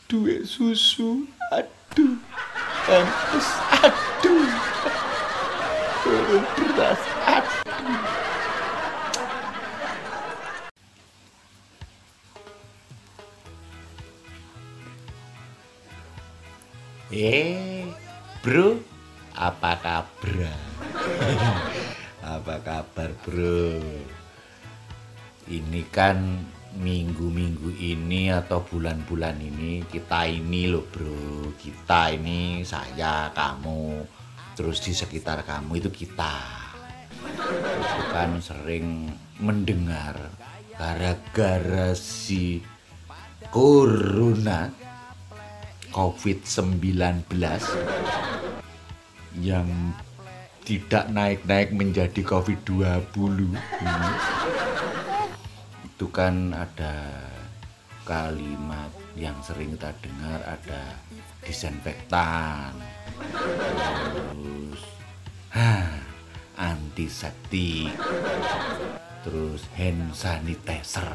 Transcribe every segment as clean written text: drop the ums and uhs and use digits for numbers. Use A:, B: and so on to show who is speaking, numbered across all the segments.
A: duwe susu, aduh, pampers, aduh, turun beras, aduh. Bro, apa kabar? Apa kabar, bro? Ini kan minggu-minggu ini atau bulan-bulan ini kita ini loh, bro. Kita ini, saya, kamu, terus di sekitar kamu itu kita. Itu kan sering mendengar gara-gara si Corona COVID-19 yang tidak naik-naik menjadi COVID-20 ini. Itu kan ada kalimat yang sering kita dengar, ada disinfektan, terus antiseptik, terus hand sanitizer.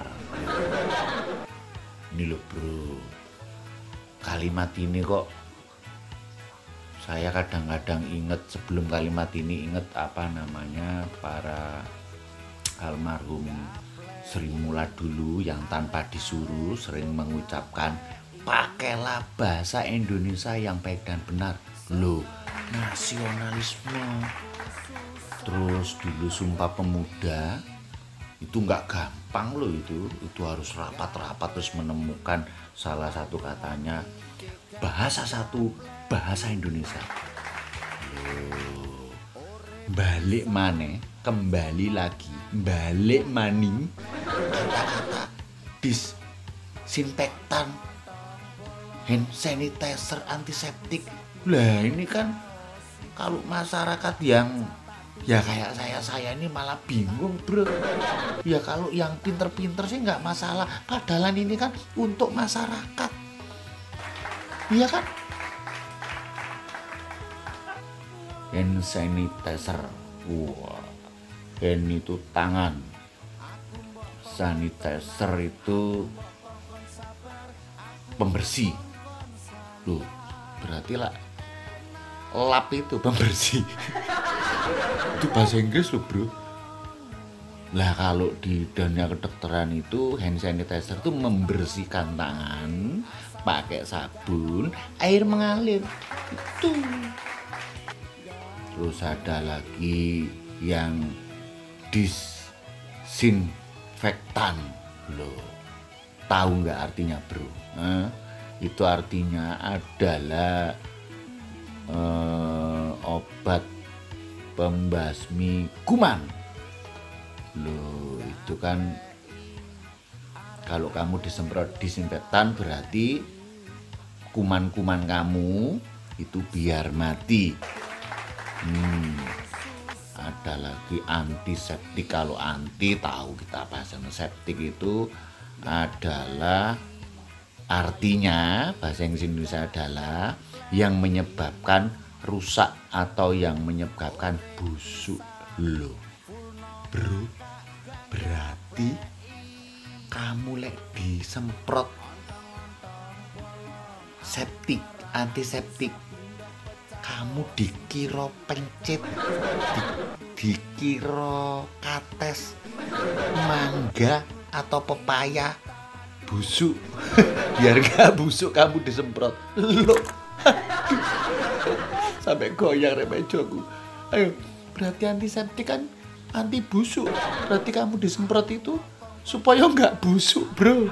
A: Ini loh, bro, kalimat ini kok saya kadang-kadang inget, sebelum kalimat ini inget apa namanya, para almarhum Sri Mulat dulu yang tanpa disuruh sering mengucapkan, pakailah bahasa Indonesia yang baik dan benar. Loh, nasionalisme. Terus dulu Sumpah Pemuda itu nggak gampang loh, itu harus rapat-rapat terus menemukan salah satu katanya bahasa satu bahasa Indonesia. Loh, balik maneh, kembali lagi, balik maning kata-kata disinfektan, hand sanitizer, antiseptik. Lah ini kan kalau masyarakat yang ya kayak saya ini malah bingung, bro. Ya kalau yang pinter-pinter sih nggak masalah, padahal ini kan untuk masyarakat, iya kan? Hand sanitizer, wah, hand itu tangan, sanitizer itu pembersih. Loh, berarti lah lap itu pembersih. Itu bahasa Inggris loh, bro. Lah kalau di dunia kedokteran itu hand sanitizer itu membersihkan tangan pakai sabun, air mengalir. Itu. Terus ada lagi yang disinfektan. Loh, tahu nggak artinya, bro? Itu artinya adalah obat pembasmi kuman. Loh, itu kan kalau kamu disemprot disinfektan berarti kuman-kuman kamu itu biar mati. Ada lagi antiseptik. Kalau anti tahu kita, bahasa septik itu adalah artinya, bahasa Indonesia adalah yang menyebabkan rusak atau yang menyebabkan busuk. Loh, bro, berarti kamu lek disemprot septik, antiseptik, kamu dikira pencit, dikira kates, mangga atau pepaya busuk. Biar gak busuk kamu disemprot. Loh, sampai goyang remejoku. Ayo, berarti antiseptik kan anti busuk, berarti kamu disemprot itu supaya nggak busuk, bro.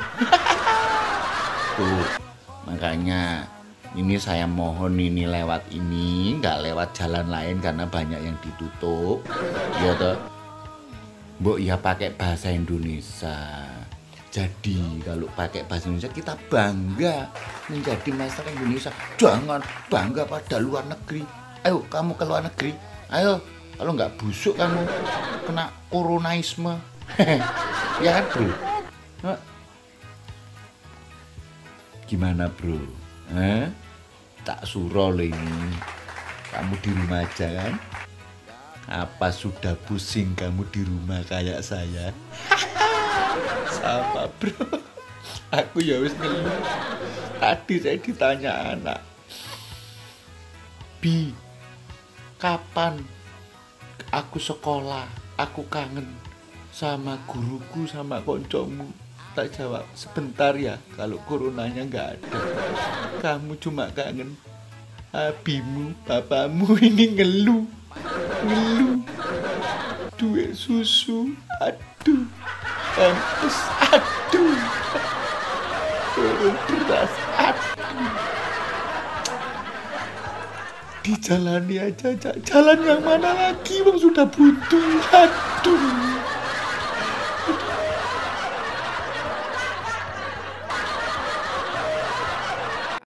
A: Tuh, makanya ini saya mohon ini lewat ini, nggak lewat jalan lain karena banyak yang ditutup. Ya toh, mbok ya pakai bahasa Indonesia. Jadi kalau pakai bahasa Indonesia kita bangga menjadi masyarakat Indonesia. Jangan bangga pada luar negeri. Ayo kamu ke luar negeri. Ayo, kalau nggak busuk kamu kena koronaisme. Ya kan, bro? Gimana, bro? Tak suruh loh ini. Kamu di rumah aja kan? Apa sudah pusing kamu di rumah kayak saya? Sama, bro. Aku ya wis ngeluh. Tadi saya ditanya anak, Bi, kapan aku sekolah? Aku kangen sama guruku, sama koncomu. Tak jawab, sebentar ya, kalau coronanya nggak ada. Kamu cuma kangen abimu, bapakmu ini ngeluh. Duit susu, aduh. Pampers, aduh. Turun beras, aduh. Dijalani aja, jalan yang mana lagi, bang, sudah butuh, aduh.